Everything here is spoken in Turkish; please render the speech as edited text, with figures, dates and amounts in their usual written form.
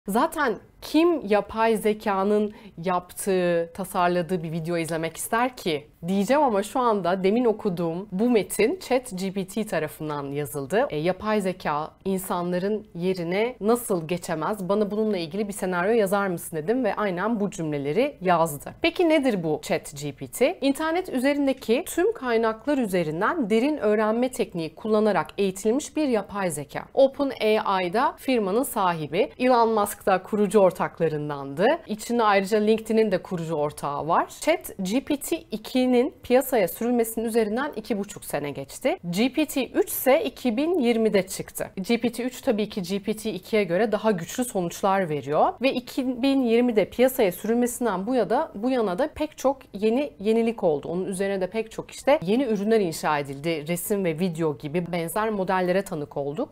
Zaten kim yapay zekanın yaptığı, tasarladığı bir video izlemek ister ki? Diyeceğim ama şu anda demin okuduğum bu metin ChatGPT tarafından yazıldı. Yapay zeka insanların yerine nasıl geçemez? Bana bununla ilgili bir senaryo yazar mısın dedim ve aynen bu cümleleri yazdı. Peki nedir bu ChatGPT? İnternet üzerindeki tüm kaynaklar üzerinden derin öğrenme tekniği kullanarak eğitilmiş bir yapay zeka. OpenAI'da firmanın sahibi, Elon Musk da kurucu ortaklarındandı. İçinde ayrıca LinkedIn'in de kurucu ortağı var. ChatGPT 2'nin piyasaya sürülmesinin üzerinden 2,5 sene geçti. GPT-3 ise 2020'de çıktı. GPT-3 tabii ki GPT-2'ye göre daha güçlü sonuçlar veriyor ve 2020'de piyasaya sürülmesinden bu yana da pek çok yenilik oldu. Onun üzerine de pek çok yeni ürünler inşa edildi. Resim ve video gibi benzer modellere tanık olduk.